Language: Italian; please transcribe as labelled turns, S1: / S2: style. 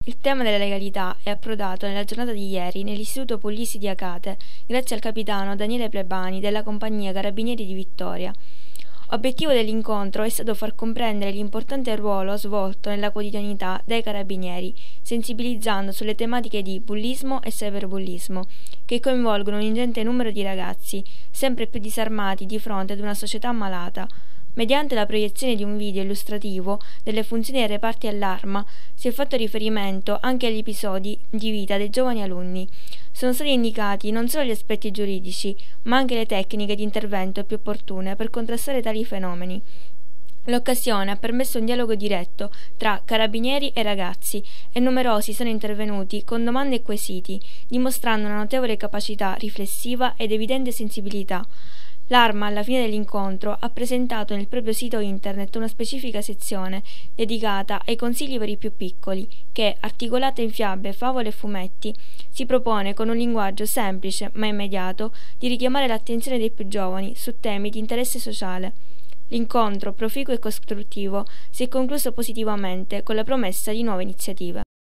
S1: Il tema della legalità è approdato nella giornata di ieri nell'Istituto Puglisi di Acate, grazie al capitano Daniele Plebani della Compagnia Carabinieri di Vittoria. Obiettivo dell'incontro è stato far comprendere l'importante ruolo svolto nella quotidianità dai carabinieri, sensibilizzando sulle tematiche di bullismo e cyberbullismo, che coinvolgono un ingente numero di ragazzi, sempre più disarmati di fronte ad una società malata. Mediante la proiezione di un video illustrativo delle funzioni dei reparti all'arma, si è fatto riferimento anche agli episodi di vita dei giovani alunni. Sono stati indicati non solo gli aspetti giuridici, ma anche le tecniche di intervento più opportune per contrastare tali fenomeni. L'occasione ha permesso un dialogo diretto tra carabinieri e ragazzi e numerosi sono intervenuti con domande e quesiti, dimostrando una notevole capacità riflessiva ed evidente sensibilità. L'Arma, alla fine dell'incontro, ha presentato nel proprio sito internet una specifica sezione dedicata ai consigli per i più piccoli che, articolata in fiabe, favole e fumetti, si propone con un linguaggio semplice ma immediato di richiamare l'attenzione dei più giovani su temi di interesse sociale. L'incontro, proficuo e costruttivo, si è concluso positivamente con la promessa di nuove iniziative.